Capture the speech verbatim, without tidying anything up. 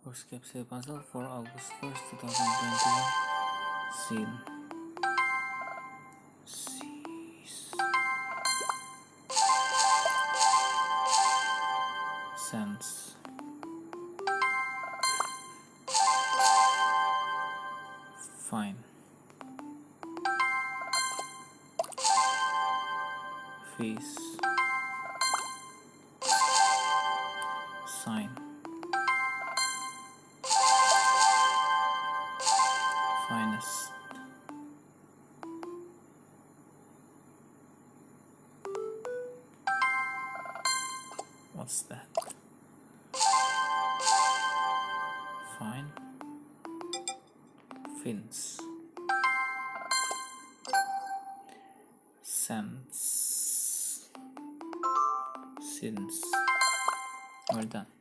WordsCapes Daily Puzzle for August first, two thousand twenty-one. Scene. Seas. Sense. Fine. Face. Sign. Finest. What's that? Fine. Fins. Sense. Since. Well done.